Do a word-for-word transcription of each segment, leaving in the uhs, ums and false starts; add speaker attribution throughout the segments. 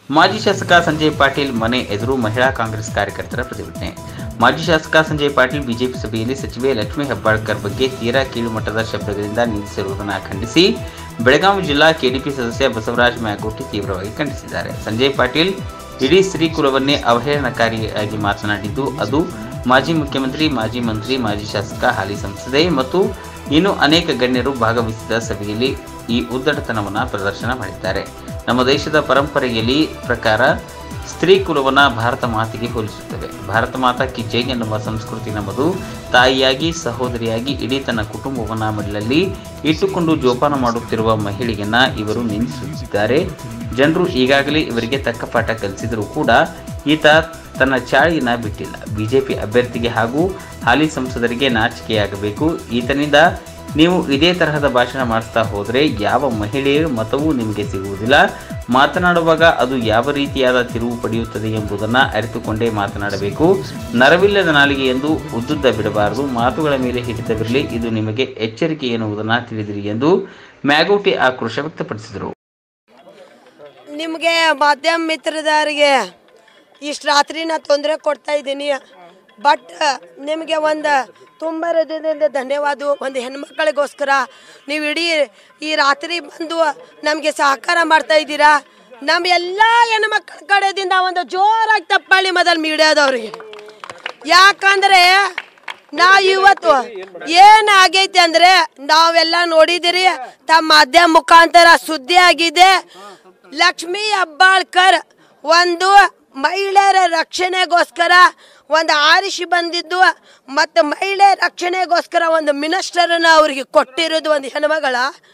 Speaker 1: ಮಾಜಿ ಶಾಸಕ ಸಂಜಯ್ ಪಾಟೀಲ್ ಮನೆ ಎದುರು ಮಹಿಳಾ ಕಾಂಗ್ರೆಸ್ ಕಾರ್ಯಕರ್ತರ ಪ್ರತಿಭಟನೆ. ಮಾಜಿ ಶಾಸಕ ಸಂಜಯ್ ಪಾಟೀಲ್ ಬಿಜೆಪಿ ಸಭೆಯಲ್ಲಿ ಸಚಿವೆ ಲಕ್ಷ್ಮೀ ಹೆಬ್ಬಾಳ್ಕರ್ ಬಗ್ಗೆ ತೀರಾ ಕೀಳುಮಟ್ಟದ ಶಬ್ದಗಳಿಂದ ನಿಂದಿಸಿರುವುದನ್ನು ಖಂಡಿಸಿ ಬೆಳಗಾವಿ ಜಿಲ್ಲಾ ಕೆಡಿಪಿ ಸದಸ್ಯ ಬಸವರಾಜ ಮ್ಯಾಗೋಟಿ ತೀವ್ರವಾಗಿ ಖಂಡಿಸಿದ್ದಾರೆ. ಸಂಜಯ್ ಪಾಟೀಲ್ ಇಡೀ ಸ್ತ್ರೀ ಕುಲವನ್ನೇ ಅವಹೇಳನಕಾರಿಯಾಗಿ ಮಾತನಾಡಿದ್ದು ಅದು ಮಾಜಿ ಮುಖ್ಯಮಂತ್ರಿ, ಮಾಜಿ ಮಂತ್ರಿ, ಮಾಜಿ ಶಾಸಕ, ಹಾಲಿ ಸಂಸದೆ ಮತ್ತು ಇನ್ನೂ ಅನೇಕ ಗಣ್ಯರು ಭಾಗವಹಿಸಿದ ಸಭೆಯಲ್ಲಿ ಈ ಉದ್ದಟತನವನ್ನು ಪ್ರದರ್ಶನ ಮಾಡಿದ್ದಾರೆ. ನಮ್ಮ ದೇಶದ ಪರಂಪರೆಯಲ್ಲಿ ಪ್ರಕಾರ ಸ್ತ್ರೀ ಕುಲವನ್ನು ಭಾರತ ಮಾತೆಗೆ ಹೋಲಿಸುತ್ತವೆ. ಭಾರತ ಮಾತಾ ಕಿ ಜೈ ಎನ್ನುವ ಸಂಸ್ಕೃತಿ ನಮ್ಮದು. ತಾಯಿಯಾಗಿ, ಸಹೋದರಿಯಾಗಿ ಇಡೀ ತನ್ನ ಕುಟುಂಬವನ್ನು ಮಡಿಲಲ್ಲಿ ಇಟ್ಟುಕೊಂಡು ಜೋಪಾನ ಮಾಡುತ್ತಿರುವ ಮಹಿಳೆಯನ್ನ ಇವರು ನಿಂದಿಸುತ್ತಿದ್ದಾರೆ. ಜನರು ಈಗಾಗಲೇ ಇವರಿಗೆ ತಕ್ಕ ಪಾಠ ಕಲಿಸಿದರೂ ಕೂಡ ಈತ ತನ್ನ ಚಾಳಿಯನ್ನು ಬಿಟ್ಟಿಲ್ಲ. ಬಿಜೆಪಿ ಅಭ್ಯರ್ಥಿಗೆ ಹಾಗೂ ಹಾಲಿ ಸಂಸದರಿಗೆ ನಾಚಿಕೆಯಾಗಬೇಕು. ಈತನಿಂದ ನೀವು ಇದೇ ತರಹದ ಭಾಷಣ ಮಾಡಿಸ್ತಾ ಹೋದರೆ ಯಾವ ಮಹಿಳೆಯ ಮತವೂ ನಿಮಗೆ ಸಿಗುವುದಿಲ್ಲ. ಮಾತನಾಡುವಾಗ ಅದು ಯಾವ ರೀತಿಯಾದ ತಿರುವು ಪಡೆಯುತ್ತದೆ ಎಂಬುದನ್ನು ಅರಿತುಕೊಂಡೇ ಮಾತನಾಡಬೇಕು. ನರವಿಲ್ಲದ ನಾಲಿಗೆ ಎಂದು ಉದ್ದುದ್ದ ಬಿಡಬಾರದು. ಮಾತುಗಳ ಮೇಲೆ ಹಿಡಿತವಿರಲಿ. ಇದು ನಿಮಗೆ ಎಚ್ಚರಿಕೆ ಎನ್ನುವುದನ್ನು ತಿಳಿದಿರಿ ಎಂದು ಮ್ಯಾಗೋಟಿ ಆಕ್ರೋಶ ವ್ಯಕ್ತಪಡಿಸಿದರು.
Speaker 2: ನಿಮಗೆ ಮಾಧ್ಯಮ ಮಿತ್ರದವರಿಗೆ ಇಷ್ಟು ರಾತ್ರಿ ನಾ ತೊಂದರೆ ಕೊಡ್ತಾ ಇದ್ದೀನಿ. ಬಟ್ ನಿಮಗೆ ಒಂದು ತುಂಬ ಹೃದಯದಿಂದ ಧನ್ಯವಾದ. ಒಂದು ಹೆಣ್ಮಕ್ಳಿಗೋಸ್ಕರ ನೀವು ಇಡೀ ಈ ರಾತ್ರಿ ಬಂದು ನಮಗೆ ಸಹಕಾರ ಮಾಡ್ತಾ ಇದ್ದೀರಾ. ನಮ್ಮ ಎಲ್ಲ ಹೆಣ್ಮಕ್ಳ ಕಡೆದಿಂದ ಒಂದು ಜೋರಾಗಿ ತಪ್ಪಾಳಿ ಮೊದಲು ಮೀಡಿಯಾದವ್ರಿಗೆ. ಯಾಕಂದರೆ ನಾ ಇವತ್ತು ಏನಾಗೈತೆ ಅಂದರೆ ನಾವೆಲ್ಲ ನೋಡಿದಿರಿ, ತಮ್ಮ ಮಾಧ್ಯಮ ಮುಖಾಂತರ ಸುದ್ದಿ ಆಗಿದೆ. ಲಕ್ಷ್ಮೀ ಹೆಬ್ಬಾಳ್ಕರ್ ಒಂದು ಮಹಿಳೆಯರ ರಕ್ಷಣೆಗೋಸ್ಕರ ಒಂದು ಆರಿಸಿ ಬಂದಿದ್ದು ಮತ್ತು ಮಹಿಳೆ ರಕ್ಷಣೆಗೋಸ್ಕರ ಒಂದು ಮಿನಿಸ್ಟರನ್ನು ಅವ್ರಿಗೆ ಕೊಟ್ಟಿರೋದು ಒಂದು ಹೆಣ್ಮಗಳ.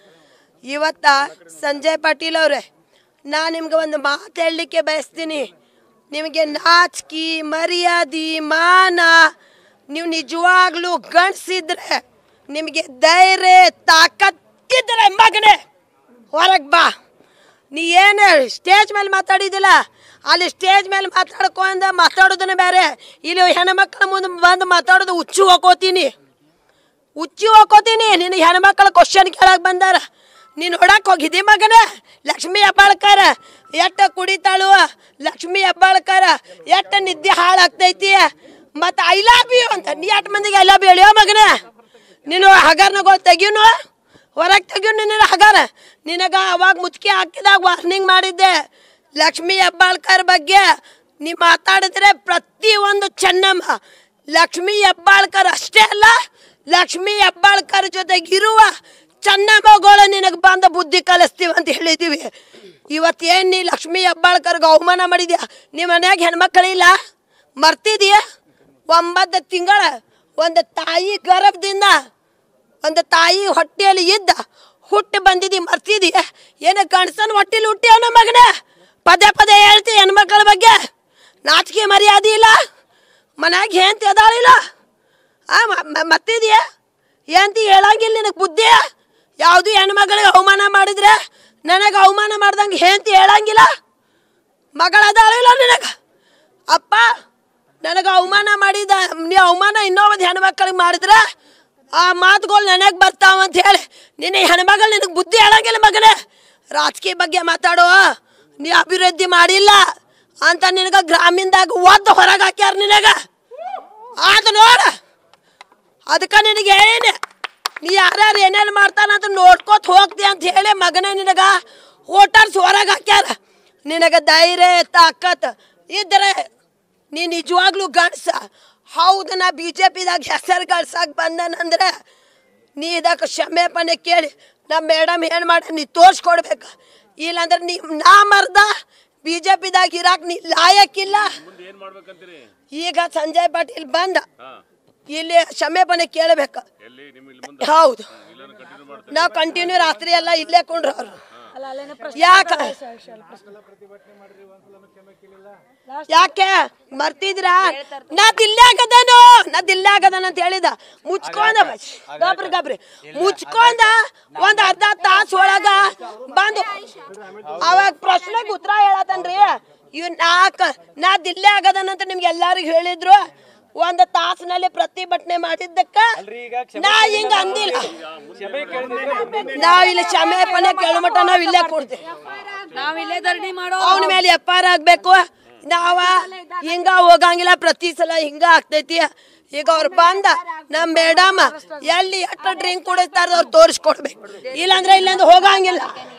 Speaker 2: ಇವತ್ತ ಸಂಜಯ್ ಪಾಟೀಲ್ ಅವರೇ, ನಾನು ನಿಮ್ಗೆ ಒಂದು ಮಾತು ಹೇಳಲಿಕ್ಕೆ ಬಯಸ್ತೀನಿ. ನಿಮಗೆ ನಾಚಿಕೆ, ಮರ್ಯಾದೆ, ಮಾನ, ನೀವು ನಿಜವಾಗ್ಲೂ ಗಂಡಸಿದ್ರೆ, ನಿಮಗೆ ಧೈರ್ಯ ತಾಕತ್ತಿದ್ರೆ ಮಗನೇ ಹೊರಗೆ ಬಾ. ನೀ ಏನು ಸ್ಟೇಜ್ ಮೇಲೆ ಮಾತಾಡಿದಿಲ್ಲ, ಅಲ್ಲಿ ಸ್ಟೇಜ್ ಮೇಲೆ ಮಾತಾಡ್ಕೊಂಡ ಮಾತಾಡೋದನ್ನ ಬೇರೆ, ಇಲ್ಲಿ ಹೆಣ್ಮಕ್ಳ ಮುಂದೆ ಬಂದು ಮಾತಾಡೋದು ಹುಚ್ಚು ಹೋಗ್ಕೋತೀನಿ ಹುಚ್ಚು ಹೋಗ್ಕೋತೀನಿ ನಿನ್ನ ಹೆಣ್ಮಕ್ಳ ಕ್ವಶನ್ ಕೇಳಕ್ಕೆ ಬಂದಾರ. ನೀನು ಹೊಡಕ್ಕೆ ಹೋಗಿದ್ದಿ ಮಗನ. ಲಕ್ಷ್ಮೀ ಹೆಬ್ಬಾಳ್ಕರ್ ಎಟ್ಟ ಕುಡಿತಾಳು, ಲಕ್ಷ್ಮೀ ಹೆಬ್ಬಾಳ್ಕರ್ ಎಟ್ಟ ನಿದ್ದೆ ಹಾಳಾಗ್ತೈತಿ, ಮತ್ತು ಐ ಲವ್ ಯು ಅಂತ ನೀ ಎಟ್ಟು ಮಂದಿಗೆ ಐ ಲವ್ ಯು ಹೇಳಿಯೋ ಮಗನ. ನೀನು ಹಗರ್ನಗಳು ತೆಗಿಯೋನು, ಹೊರಗೆ ತೆಗಿಯೋ ನಿನ್ನ ಹಗರ. ನಿನಗೆ ಅವಾಗ ಮುಚ್ಕೆ ಹಾಕಿದಾಗ ವಾರ್ನಿಂಗ್ ಮಾಡಿದ್ದೆ. ಲಕ್ಷ್ಮೀ ಹೆಬ್ಬಾಳ್ಕರ್ ಬಗ್ಗೆ ನೀ ಮಾತಾಡಿದ್ರೆ ಪ್ರತಿಯೊಂದು ಚೆನ್ನಮ್ಮ. ಲಕ್ಷ್ಮೀ ಹೆಬ್ಬಾಳ್ಕರ್ ಅಷ್ಟೇ ಅಲ್ಲ, ಲಕ್ಷ್ಮೀ ಹೆಬ್ಬಾಳ್ಕರ್ ಜೊತೆಗಿರುವ ಚೆನ್ನಮ್ಮಗಳು ನಿನಗೆ ಬಂದ ಬುದ್ಧಿ ಕಲಿಸ್ತೀವಿ ಅಂತ ಹೇಳಿದ್ದೀವಿ. ಇವತ್ತೇನು ನೀ ಲಕ್ಷ್ಮೀ ಹೆಬ್ಬಾಳ್ಕರ್ಗೆ ಅವಮಾನ ಮಾಡಿದ್ಯಾ? ನಿಮ್ಮ ಮನ್ಯಾಗ ಹೆಣ್ಮಕ್ಳಿಲ್ಲ, ಮರ್ತಿದೀಯ? ಒಂಬತ್ತು ತಿಂಗಳ ಒಂದು ತಾಯಿ ಗರ್ಭದಿಂದ ಒಂದು ತಾಯಿ ಹೊಟ್ಟೆಯಲ್ಲಿ ಇದ್ದ ಹುಟ್ಟಿ ಬಂದಿದ್ದಿ, ಮರ್ತಿದೀಯ? ಏನು ಗಂಡಸನ ಹೊಟ್ಟೆಲಿ ಹುಟ್ಟಿ ಅವನ ಮಗನ ಪದೇ ಪದೇ ಹೇಳ್ತಿ ಹೆಣ್ಮಕ್ಳ ಬಗ್ಗೆ. ನಾಚಿಕೆ ಮರ್ಯಾದೆ ಇಲ್ಲ, ಮನ್ಯಾಗ ಹೆಂಡ್ತಿ ಅದಾಳಿಲ್ಲ, ಮತ್ತಿದೆಯಾ ಹೆಂಡ್ತಿ ಹೇಳಂಗಿಲ್ಲ ನಿನಗೆ ಬುದ್ಧಿ. ಯಾವುದು ಹೆಣ್ಮಗಳಿಗೆ ಅವಮಾನ ಮಾಡಿದ್ರೆ ನನಗೆ ಅವಮಾನ ಮಾಡ್ದಂಗೆ ಹೆಂಡ್ತಿ ಹೇಳಂಗಿಲ್ಲ. ಮಗಳದಾಳಿಲ್ಲ ನಿನಗೆ, ಅಪ್ಪ ನನಗೆ ಅವಮಾನ ಮಾಡಿದ, ನೀ ಅವಮಾನ ಇನ್ನೊಂದು ಹೆಣ್ಮಕ್ಳಿಗೆ ಮಾಡಿದ್ರೆ ಆ ಮಾತುಗಳು ನನಗೆ ಬರ್ತಾವಂತ ಹೇಳಿ ನಿನ್ನ ಹೆಣ್ಮಗಳು ನಿನಗೆ ಬುದ್ಧಿ ಹೇಳಂಗಿಲ್ಲ ಮಗನೇ. ರಾಜಕೀಯ ಬಗ್ಗೆ ಮಾತಾಡೋ, ನೀ ಅಭಿವೃದ್ಧಿ ಮಾಡಿಲ್ಲ ಅಂತ ನಿನಗೆ ಗ್ರಾಮೀಣದಾಗ ಒದ್ದು ಹೊರಗೆ ಹಾಕ್ಯಾರ ನಿನಗೆ. ಅದು ನೋಡ, ಅದಕ್ಕೆ ನಿನಗೆ ಹೇಳೀನಿ, ನೀ ಯಾರ್ಯಾರು ಏನೇನು ಮಾಡ್ತಾನಂತ ನೋಡ್ಕೋತ ಹೋಗ್ತಿ ಅಂತ ಹೇಳಿ ಮಗನೇ ನಿನಗೆ ಹೋಟರ್ಸ್ ಹೊರಗೆ ಹಾಕ್ಯಾರ. ನಿನಗೆ ಧೈರ್ಯ ತಾಕತ್ ಇದ್ರೆ ನೀ ನಿಜವಾಗ್ಲೂ ಗಂಡಸ. ಹೌದು, ನಾ ಬಿ ಜೆ ಪಿದಾಗ ಹೆಸರು ಗಳಿಸಕ್ಕೆ ಬಂದನಂದ್ರೆ ನೀ ಇದಕ್ಕೆ ಕ್ಷಮೆಪಣೆ ಕೇಳಿ ನಮ್ಮ ಮೇಡಮ್ ಏನು ಮಾಡಿ ನೀ ತೋರಿಸ್ಕೊಡ್ಬೇಕು. ಇಲ್ಲಾಂದ್ರೆ ನೀ ನಾ ಮರ್ದ ಬಿ ಜೆ ಪಿದಾಗ ಇರಾಕ್ ನೀ ಲಾಯಕ್ಕಿಲ್ಲ. ಈಗ ಸಂಜಯ್ ಪಾಟೀಲ್ ಬಂದ ಇಲ್ಲಿ ಕ್ಷಮೆಪಣೆ ಕೇಳಬೇಕು. ಹೌದು, ನಾವು ಕಂಟಿನ್ಯೂ ರಾತ್ರಿ ಎಲ್ಲ ಇಲ್ಲೇ ಕೊಂಡ್ರು ಅವರು. ಯಾಕ ಯಾಕೆ ಮರ್ತಿದ್ರ? ನಾ ದಿಲ್ಲಾಗದನು ನಾ ದಿಲ್ಲಾಗದನ ಅಂತ ಹೇಳಿದ. ಮುಚ್ಕೊಂಡ ಗಬ್ರಿ ಗಬ್ರಿ ಮುಚ್ಕೊಂಡ ಒಂದ್ ಅರ್ಧ ತಾಸು ಒಳಗ ಬಂದು ಅವಾಗ ಪ್ರಶ್ನೆಗೆ ಉತ್ತರ ಹೇಳತನ್ರಿ. ಇವ್ ನಾಕ ನಾ ದಿಲ್ಲೆ ಆಗದನಂತ ನಿಮ್ಗೆ ಎಲ್ಲಾರಿಗೂ ಹೇಳಿದ್ರು. ಒಂದು ತಾಸಿನಲ್ಲಿ ಪ್ರತಿಭಟನೆ ಮಾಡಿದ್ದಕ್ಕ ನಾ ಹಿಂಗ ಅಂದಿಲ್ಲ. ನಾವ್ ಇಲ್ಲಿ ಕ್ಷಮೆ ಪನೆ ಕೇಳು ಮಟ್ಟ ನಾವ್ ಇಲ್ಲೇ ಕೊಡ್ತೇವೆ. ಅವನ ಮೇಲೆ ಎಫ್ ಐ ಆರ್ ಆಗ್ಬೇಕು. ನಾವ ಹಿಂಗ ಹೋಗಂಗಿಲ್ಲ, ಪ್ರತಿ ಸಲ ಹಿಂಗ ಆಗ್ತೈತಿ. ಈಗ ಅವ್ರು ಬಂದ ನಮ್ ಮೇಡಮ್ ಎಲ್ಲಿ ಎಷ್ಟು ಡ್ರಿಂಕ್ ಕುಡಿಸ್ತಾರ ಅವ್ರು ತೋರಿಸ್ಕೊಡ್ಬೇಕು, ಇಲ್ಲಾಂದ್ರೆ ಇಲ್ಲಂದ್ರೆ ಹೋಗಂಗಿಲ್ಲ.